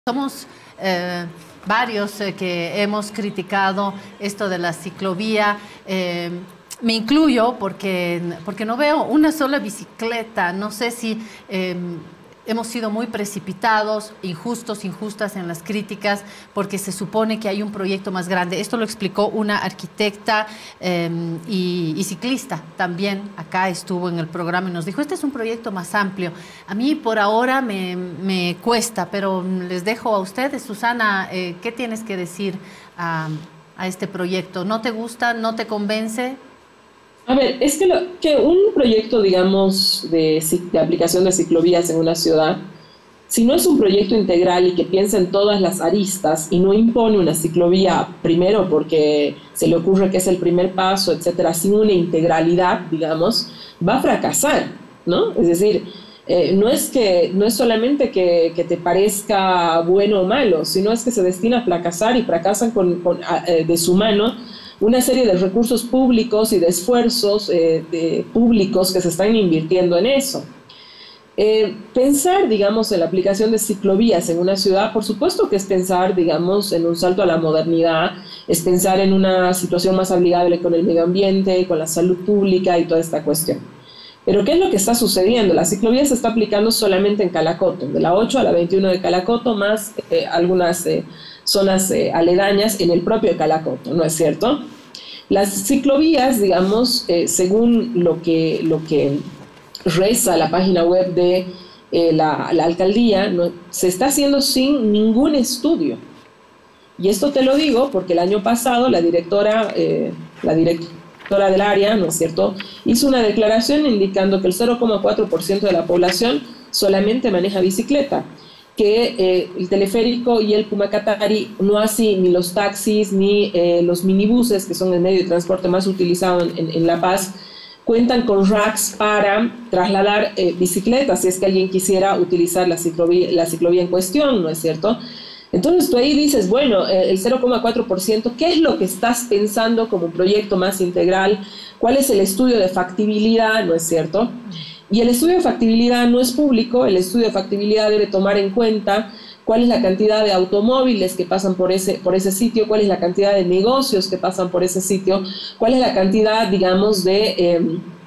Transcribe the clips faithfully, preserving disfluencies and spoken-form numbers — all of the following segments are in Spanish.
Somos eh, varios eh, que hemos criticado esto de la ciclovía. Eh, me incluyo porque, porque no veo una sola bicicleta. No sé si eh, hemos sido muy precipitados, injustos, injustas en las críticas, porque se supone que hay un proyecto más grande. Esto lo explicó una arquitecta eh, y, y ciclista también. Acá estuvo en el programa y nos dijo, este es un proyecto más amplio. A mí por ahora me, me cuesta, pero les dejo a ustedes. Susana, eh, ¿qué tienes que decir a, a este proyecto? ¿No te gusta? ¿No te convence? A ver, es que, lo, que un proyecto, digamos, de, de aplicación de ciclovías en una ciudad, si no es un proyecto integral y que piensa en todas las aristas y no impone una ciclovía, primero porque se le ocurre que es el primer paso, etcétera, sin una integralidad, digamos, va a fracasar, ¿no? Es decir, eh, no, es que, no es solamente que, que te parezca bueno o malo, sino es que se destina a fracasar y fracasan con, con, eh, de su mano una serie de recursos públicos y de esfuerzos eh, de, públicos que se están invirtiendo en eso. Eh, pensar, digamos, en la aplicación de ciclovías en una ciudad, por supuesto que es pensar, digamos, en un salto a la modernidad, es pensar en una situación más amigable con el medio ambiente, con la salud pública y toda esta cuestión. Pero ¿qué es lo que está sucediendo? La ciclovía se está aplicando solamente en Calacoto, de la ocho a la veintiuno de Calacoto, más eh, algunas eh, zonas eh, aledañas en el propio Calacoto, ¿no es cierto? Las ciclovías, digamos, eh, según lo que, lo que reza la página web de eh, la, la alcaldía, ¿no?, se está haciendo sin ningún estudio. Y esto te lo digo porque el año pasado la directora, eh, la directora del área, ¿no es cierto?, hizo una declaración indicando que el cero coma cuatro por ciento de la población solamente maneja bicicleta, que eh, el teleférico y el Pumacatari, no así ni los taxis ni eh, los minibuses, que son el medio de transporte más utilizado en, en, en La Paz, cuentan con racks para trasladar eh, bicicletas si es que alguien quisiera utilizar la ciclovía, la ciclovía en cuestión, ¿no es cierto? Entonces tú ahí dices, bueno, el cero coma cuatro por ciento, ¿qué es lo que estás pensando como un proyecto más integral? ¿Cuál es el estudio de factibilidad, no es cierto? Y el estudio de factibilidad no es público, el estudio de factibilidad debe tomar en cuenta cuál es la cantidad de automóviles que pasan por ese, por ese sitio, cuál es la cantidad de negocios que pasan por ese sitio, cuál es la cantidad, digamos, de, eh,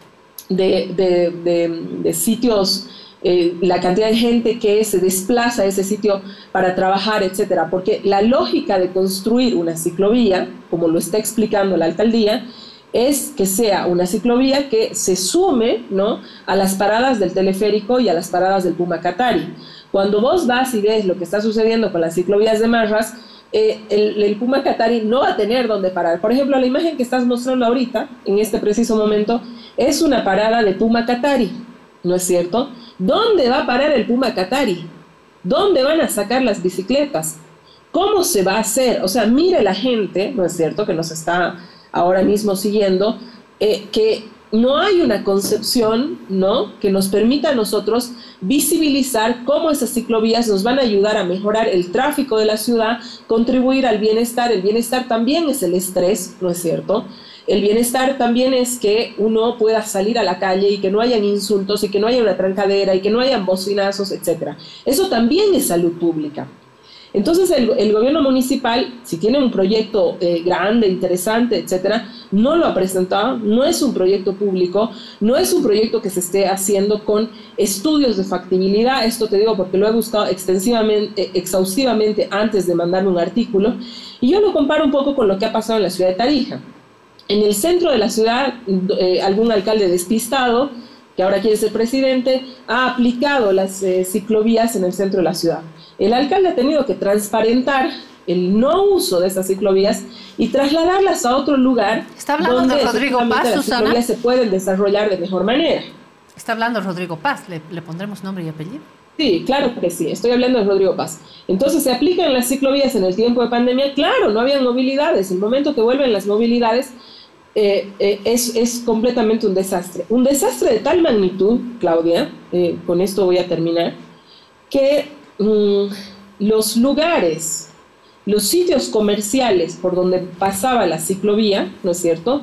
de, de, de, de sitios, eh, la cantidad de gente que se desplaza a ese sitio para trabajar, etcétera. Porque la lógica de construir una ciclovía, como lo está explicando la alcaldía, es que sea una ciclovía que se sume, ¿no?, a las paradas del teleférico y a las paradas del Pumacatari. Cuando vos vas y ves lo que está sucediendo con las ciclovías de Marras, eh, el, el Pumacatari no va a tener dónde parar. Por ejemplo, la imagen que estás mostrando ahorita, en este preciso momento, es una parada de Pumacatari, ¿no es cierto? ¿Dónde va a parar el Pumacatari? ¿Dónde van a sacar las bicicletas? ¿Cómo se va a hacer? O sea, mire la gente, ¿no es cierto?, que nos está ahora mismo siguiendo, eh, que no hay una concepción, ¿no?, que nos permita a nosotros visibilizar cómo esas ciclovías nos van a ayudar a mejorar el tráfico de la ciudad, contribuir al bienestar. El bienestar también es el estrés, ¿no es cierto? El bienestar también es que uno pueda salir a la calle y que no hayan insultos y que no haya una trancadera y que no hayan bocinazos, etcétera. Eso también es salud pública. Entonces el, el gobierno municipal, si tiene un proyecto eh, grande, interesante, etcétera, no lo ha presentado, no es un proyecto público, no es un proyecto que se esté haciendo con estudios de factibilidad. Esto te digo porque lo he buscado extensivamente, exhaustivamente antes de mandarme un artículo, y yo lo comparo un poco con lo que ha pasado en la ciudad de Tarija. En el centro de la ciudad, eh, algún alcalde despistado, que ahora quiere ser presidente, ha aplicado las eh, ciclovías en el centro de la ciudad. El alcalde ha tenido que transparentar el no uso de esas ciclovías y trasladarlas a otro lugar. ¿Está hablando donde de Rodrigo Paz, las Susana? ciclovías se pueden desarrollar de mejor manera. Está hablando Rodrigo Paz, ¿le, le pondremos nombre y apellido? Sí, claro que sí, estoy hablando de Rodrigo Paz. Entonces, ¿se aplican las ciclovías en el tiempo de pandemia? Claro, no habían movilidades. El momento que vuelven las movilidades, eh, eh, es, es completamente un desastre. Un desastre de tal magnitud, Claudia, eh, con esto voy a terminar, que mmm, los lugares, los sitios comerciales por donde pasaba la ciclovía, ¿no es cierto?,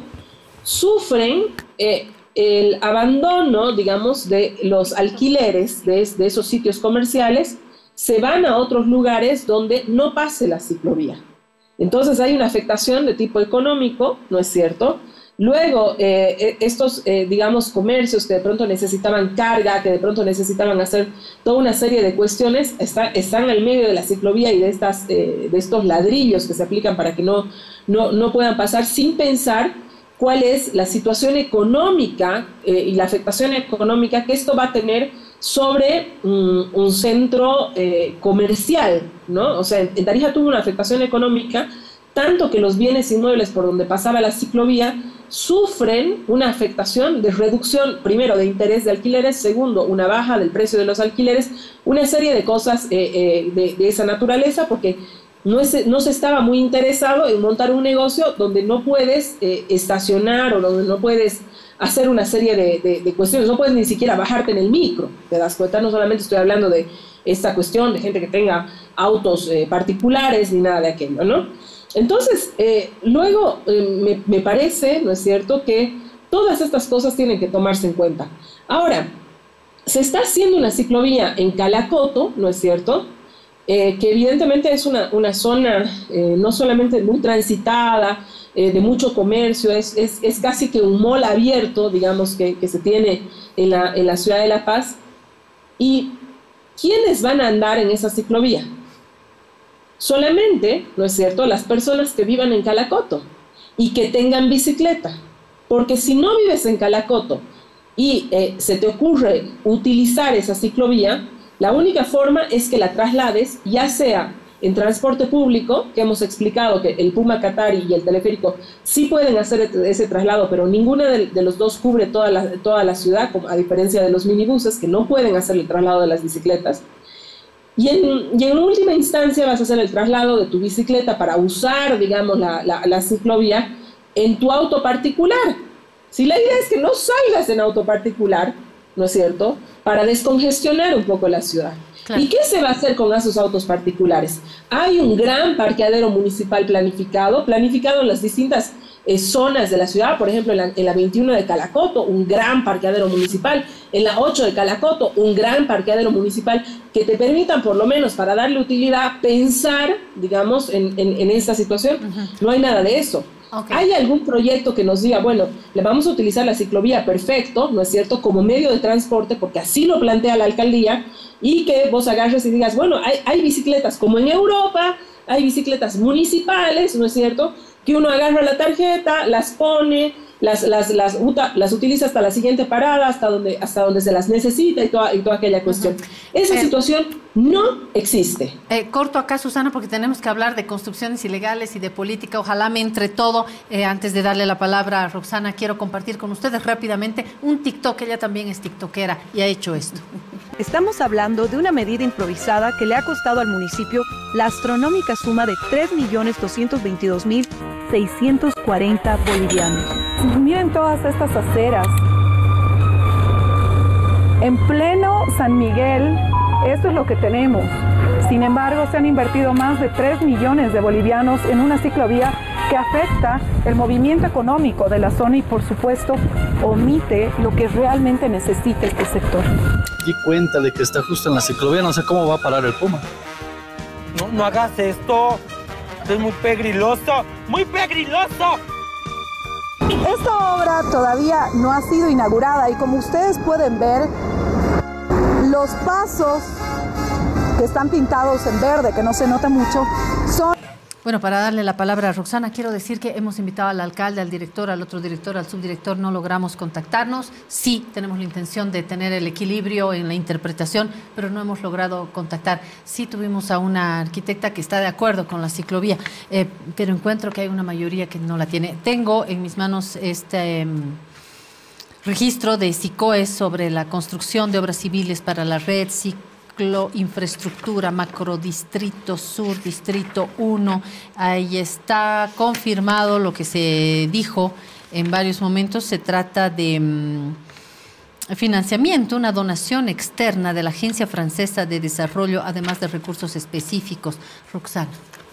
sufren eh, el abandono, digamos, de los alquileres de, de esos sitios comerciales, se van a otros lugares donde no pase la ciclovía. Entonces hay una afectación de tipo económico, ¿no es cierto? Luego, eh, estos, eh, digamos, comercios que de pronto necesitaban carga, que de pronto necesitaban hacer toda una serie de cuestiones, está, están al medio de la ciclovía y de, estas, eh, de estos ladrillos que se aplican para que no, no, no puedan pasar sin pensar cuál es la situación económica eh, y la afectación económica que esto va a tener sobre um, un centro eh, comercial, ¿no? O sea, en, en Tarija tuvo una afectación económica, tanto que los bienes inmuebles por donde pasaba la ciclovía sufren una afectación de reducción, primero, de interés de alquileres, segundo, una baja del precio de los alquileres, una serie de cosas eh, eh, de, de esa naturaleza, porque no, es, no se estaba muy interesado en montar un negocio donde no puedes eh, estacionar o donde no puedes hacer una serie de, de, de cuestiones, no puedes ni siquiera bajarte en el micro, ¿te das cuenta? No solamente estoy hablando de esta cuestión de gente que tenga autos eh, particulares ni nada de aquello, ¿no? Entonces, eh, luego eh, me, me parece, ¿no es cierto?, que todas estas cosas tienen que tomarse en cuenta. Ahora, se está haciendo una ciclovía en Calacoto, ¿no es cierto?, eh, que evidentemente es una, una zona eh, no solamente muy transitada, eh, de mucho comercio, es, es, es casi que un mall abierto, digamos, que, que se tiene en la, en la ciudad de La Paz. ¿Y quiénes van a andar en esa ciclovía? Solamente, ¿no es cierto?, las personas que vivan en Calacoto y que tengan bicicleta. Porque si no vives en Calacoto y eh, se te ocurre utilizar esa ciclovía, la única forma es que la traslades, ya sea en transporte público, que hemos explicado que el Puma Katari y el teleférico sí pueden hacer ese traslado, pero ninguna de, de los dos cubre toda la, toda la ciudad, a diferencia de los minibuses que no pueden hacer el traslado de las bicicletas. Y en, y en última instancia vas a hacer el traslado de tu bicicleta para usar, digamos, la, la, la ciclovía en tu auto particular. Si la idea es que no salgas en auto particular, ¿no es cierto?, para descongestionar un poco la ciudad. Claro. ¿Y qué se va a hacer con esos autos particulares? Hay un gran parqueadero municipal planificado, planificado en las distintas eh, zonas de la ciudad, por ejemplo, en la, en la veintiuno de Calacoto, un gran parqueadero municipal, en la ocho de Calacoto, un gran parqueadero municipal, que te permitan, por lo menos para darle utilidad, pensar, digamos, en, en, en esta situación. Uh-huh. No hay nada de eso. Okay. ¿Hay algún proyecto que nos diga, bueno, le vamos a utilizar la ciclovía, perfecto, ¿no es cierto?, como medio de transporte, porque así lo plantea la alcaldía, y que vos agarres y digas, bueno, hay, hay bicicletas como en Europa, hay bicicletas municipales, ¿no es cierto?, que uno agarra la tarjeta, las pone, las, las, las, las utiliza hasta la siguiente parada, hasta donde, hasta donde se las necesita y toda, y toda aquella cuestión. Uh-huh. Esa eh, situación no existe. Eh, corto acá, Susana, porque tenemos que hablar de construcciones ilegales y de política. Ojalá me entre todo. Eh, antes de darle la palabra a Roxana, quiero compartir con ustedes rápidamente un TikTok. Ella también es tiktokera y ha hecho esto. Estamos hablando de una medida improvisada que le ha costado al municipio la astronómica suma de tres millones doscientos veintidós mil seiscientos cuarenta bolivianos. Miren todas estas aceras. En pleno San Miguel, esto es lo que tenemos. Sin embargo, se han invertido más de tres millones de bolivianos en una ciclovía que afecta el movimiento económico de la zona y, por supuesto, omite lo que realmente necesita este sector. Di cuenta de que está justo en la ciclovía, no sé cómo va a parar el Puma. No, no hagas esto, esto es muy pegriloso, muy pegriloso. Esta obra todavía no ha sido inaugurada y como ustedes pueden ver, los pasos que están pintados en verde, que no se nota mucho, son... Bueno, para darle la palabra a Roxana, quiero decir que hemos invitado al alcalde, al director, al otro director, al subdirector, no logramos contactarnos. Sí, tenemos la intención de tener el equilibrio en la interpretación, pero no hemos logrado contactar. Sí tuvimos a una arquitecta que está de acuerdo con la ciclovía, eh, pero encuentro que hay una mayoría que no la tiene. Tengo en mis manos este... Um, registro de SICOE sobre la construcción de obras civiles para la red ciclo infraestructura macrodistrito sur distrito uno. Ahí está confirmado lo que se dijo en varios momentos. Se trata de um, financiamiento, una donación externa de la Agencia Francesa de Desarrollo, además de recursos específicos. Roxana.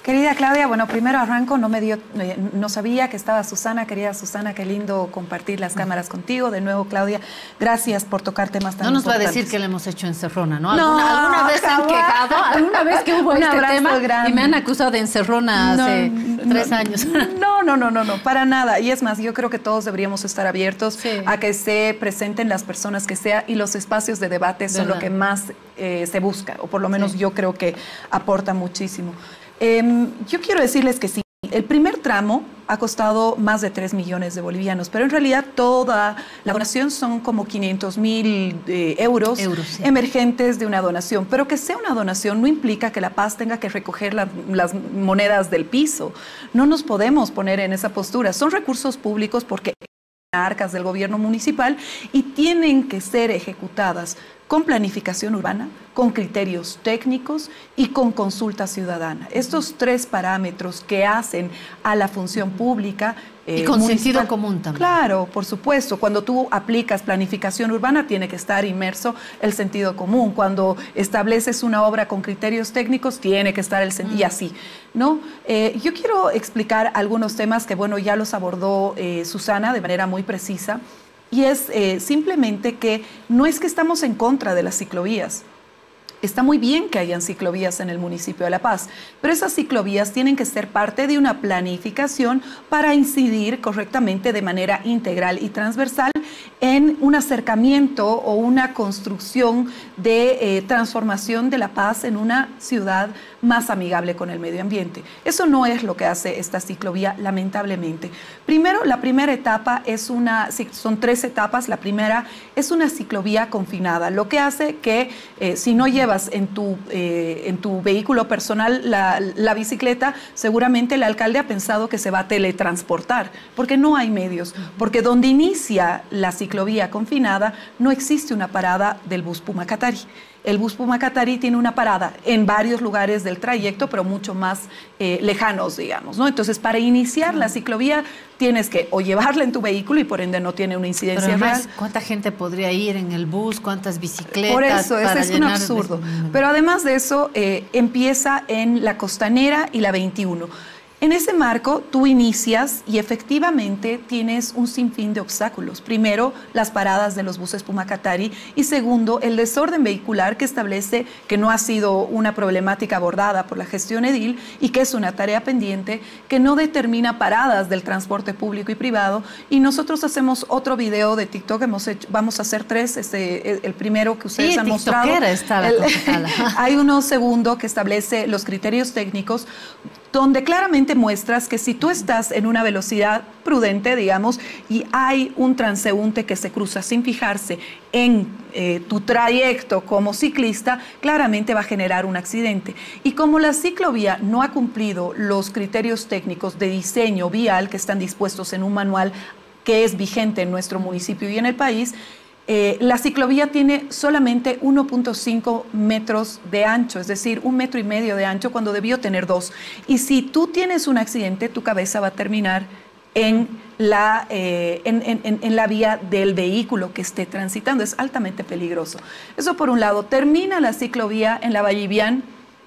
Querida Claudia, bueno, primero arranco, no me dio, eh, no sabía que estaba Susana, querida Susana, qué lindo compartir las cámaras contigo. De nuevo, Claudia, gracias por tocar temas tan No nos importantes. va a decir que le hemos hecho encerrona, ¿no? No, ¿Alguna, alguna vez se han quejado? ¿Alguna vez que hubo Un este abrazo tema? grande. Y me han acusado de encerrona hace No, tres no, años. No, no, no, no, no, para nada. Y es más, yo creo que todos deberíamos estar abiertos Sí. a que se presenten las personas que sea, y los espacios de debate son ¿Verdad? lo que más eh, se busca, o por lo menos Sí. yo creo que aporta muchísimo. Eh, yo quiero decirles que sí, el primer tramo ha costado más de tres millones de bolivianos, pero en realidad toda la donación son como quinientos mil eh, euros, Euros, sí. emergentes de una donación. Pero que sea una donación no implica que La Paz tenga que recoger la- las monedas del piso. No nos podemos poner en esa postura. Son recursos públicos porque arcas del gobierno municipal y tienen que ser ejecutadas con planificación urbana, con criterios técnicos y con consulta ciudadana. Estos tres parámetros que hacen a la función pública Y eh, con municipal- sentido común también. Claro, por supuesto. Cuando tú aplicas planificación urbana tiene que estar inmerso el sentido común. Cuando estableces una obra con criterios técnicos tiene que estar el sentido, y así, ¿no? Eh, yo quiero explicar algunos temas que, bueno, ya los abordó eh, Susana de manera muy precisa, y es eh, simplemente que no es que estamos en contra de las ciclovías. Está muy bien que hayan ciclovías en el municipio de La Paz, pero esas ciclovías tienen que ser parte de una planificación para incidir correctamente de manera integral y transversal en un acercamiento o una construcción de eh, transformación de La Paz en una ciudad más amigable con el medio ambiente. Eso no es lo que hace esta ciclovía, lamentablemente. Primero, la primera etapa es una, son tres etapas. La primera es una ciclovía confinada, lo que hace que eh, si no llevas en tu, eh, en tu vehículo personal la, la bicicleta, seguramente el alcalde ha pensado que se va a teletransportar, porque no hay medios, porque donde inicia la ciclovía confinada no existe una parada del bus Pumacatari. El bus Pumacatari tiene una parada en varios lugares del trayecto, pero mucho más eh, lejanos, digamos, ¿no? Entonces, para iniciar la ciclovía tienes que o llevarla en tu vehículo y por ende no tiene una incidencia Pero además, real. ¿cuánta gente podría ir en el bus? ¿Cuántas bicicletas? Por eso, para ese es un llenar de- absurdo. Pero además de eso, eh, empieza en la Costanera y la veintiuno. En ese marco, tú inicias y efectivamente tienes un sinfín de obstáculos. Primero, las paradas de los buses Pumacatari, y segundo, el desorden vehicular que establece que no ha sido una problemática abordada por la gestión edil y que es una tarea pendiente, que no determina paradas del transporte público y privado. Y nosotros hacemos otro video de TikTok, hemos hecho, vamos a hacer tres, este, el primero que ustedes Sí, han mostrado. tiktokera está la El- concejala. Hay uno segundo que establece los criterios técnicos, donde claramente muestras que si tú estás en una velocidad prudente, digamos, y hay un transeúnte que se cruza sin fijarse en eh, tu trayecto como ciclista, claramente va a generar un accidente. Y como la ciclovía no ha cumplido los criterios técnicos de diseño vial que están dispuestos en un manual que es vigente en nuestro municipio y en el país, Eh, la ciclovía tiene solamente uno punto cinco metros de ancho, es decir, un metro y medio de ancho cuando debió tener dos. Y si tú tienes un accidente, tu cabeza va a terminar en la, eh, en, en, en la vía del vehículo que esté transitando. Es altamente peligroso. Eso por un lado. Termina la ciclovía en la Vallivian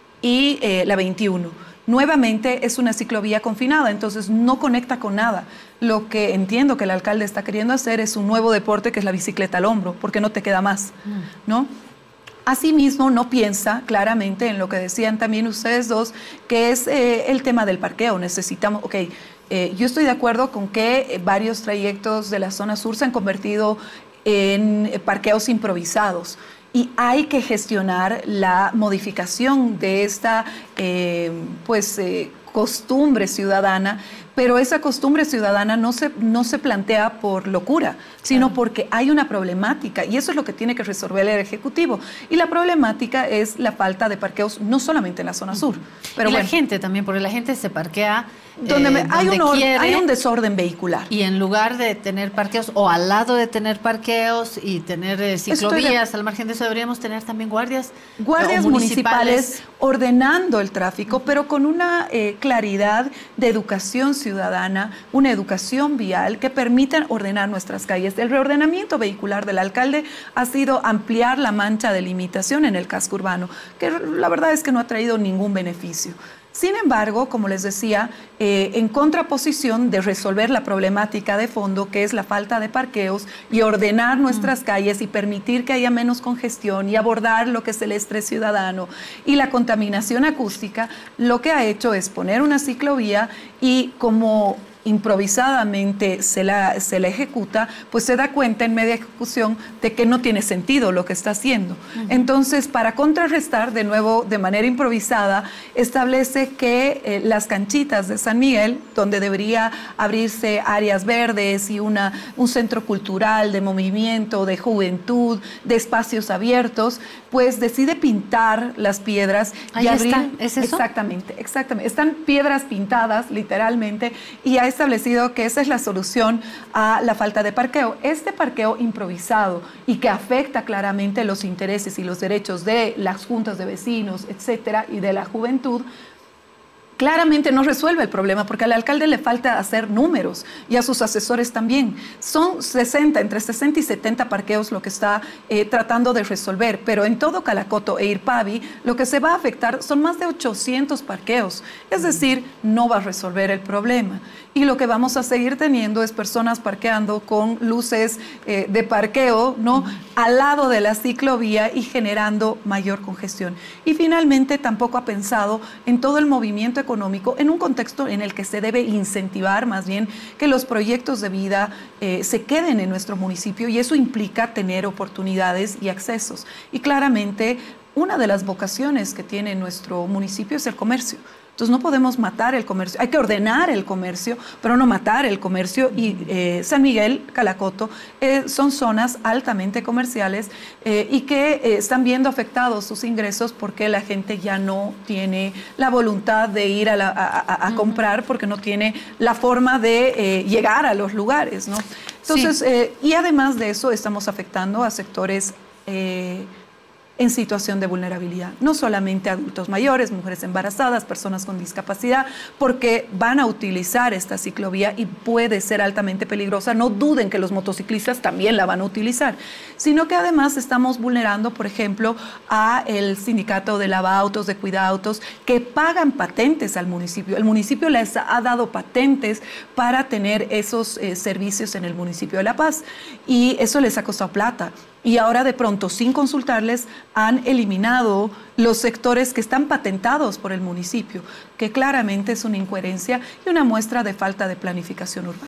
y eh, la veintiuno. Nuevamente es una ciclovía confinada, entonces no conecta con nada. Lo que entiendo que el alcalde está queriendo hacer es un nuevo deporte que es la bicicleta al hombro, porque no te queda más, ¿no? Asimismo, no piensa claramente en lo que decían también ustedes dos, que es eh, el tema del parqueo. Necesitamos, ok, eh, yo estoy de acuerdo con que eh, varios trayectos de la zona sur se han convertido en eh, parqueos improvisados. Y hay que gestionar la modificación de esta eh, pues, eh, costumbre ciudadana, pero esa costumbre ciudadana no se, no se plantea por locura, sino porque hay una problemática, y eso es lo que tiene que resolver el Ejecutivo. Y la problemática es la falta de parqueos, no solamente en la zona sur. Pero y bueno, la gente también, porque la gente se parquea donde eh, me- hay, donde un, or- quiere, hay un desorden vehicular. y en lugar de tener parqueos o al lado de tener parqueos y tener eh, Estoy de- ciclovías, al margen de eso deberíamos tener también guardias Guardias o municipales ordenando el tráfico, pero con una eh, claridad de educación ciudadana, una educación vial que permitan ordenar nuestras calles. El reordenamiento vehicular del alcalde ha sido ampliar la mancha de limitación en el casco urbano, que la verdad es que no ha traído ningún beneficio. Sin embargo, como les decía, eh, en contraposición de resolver la problemática de fondo, que es la falta de parqueos, y ordenar nuestras mm. calles y permitir que haya menos congestión y abordar lo que es el estrés ciudadano y la contaminación acústica, lo que ha hecho es poner una ciclovía y como improvisadamente se la, se la ejecuta, pues se da cuenta en media ejecución de que no tiene sentido lo que está haciendo. Uh-huh. Entonces, para contrarrestar, de nuevo, de manera improvisada, establece que eh, las canchitas de San Miguel, donde debería abrirse áreas verdes y una, un centro cultural de movimiento, de juventud, de espacios abiertos, pues decide pintar las piedras. Ahí y abrir, está, ¿es eso? Exactamente, exactamente. Están piedras pintadas, literalmente, y ha establecido que esa es la solución a la falta de parqueo. Este parqueo improvisado y que afecta claramente los intereses y los derechos de las juntas de vecinos, etcétera, y de la juventud, claramente no resuelve el problema, porque al alcalde le falta hacer números y a sus asesores también. Son sesenta, entre sesenta y setenta parqueos lo que está eh, tratando de resolver, pero en todo Calacoto e Irpavi lo que se va a afectar son más de ochocientos parqueos, es decir, no va a resolver el problema. Y lo que vamos a seguir teniendo es personas parqueando con luces eh, de parqueo, ¿no?, al lado de la ciclovía y generando mayor congestión. Y finalmente tampoco ha pensado en todo el movimiento económico en un contexto en el que se debe incentivar más bien que los proyectos de vida eh, se queden en nuestro municipio, y eso implica tener oportunidades y accesos. Y claramente una de las vocaciones que tiene nuestro municipio es el comercio. Entonces no podemos matar el comercio, hay que ordenar el comercio, pero no matar el comercio. Y eh, San Miguel, Calacoto, eh, son zonas altamente comerciales eh, y que eh, están viendo afectados sus ingresos porque la gente ya no tiene la voluntad de ir a, la, a, a, a comprar, porque no tiene la forma de eh, llegar a los lugares, ¿no? Entonces, sí. eh, y además de eso estamos afectando a sectores Eh, en situación de vulnerabilidad, no solamente adultos mayores, mujeres embarazadas, personas con discapacidad, porque van a utilizar esta ciclovía y puede ser altamente peligrosa. No duden que los motociclistas también la van a utilizar, sino que además estamos vulnerando, por ejemplo, a el sindicato de lavautos, de cuidautos, que pagan patentes al municipio. El municipio les ha dado patentes para tener esos eh, servicios en el municipio de La Paz, y eso les ha costado plata. Y ahora de pronto, sin consultarles, han eliminado los sectores que están patentados por el municipio, que claramente es una incoherencia y una muestra de falta de planificación urbana.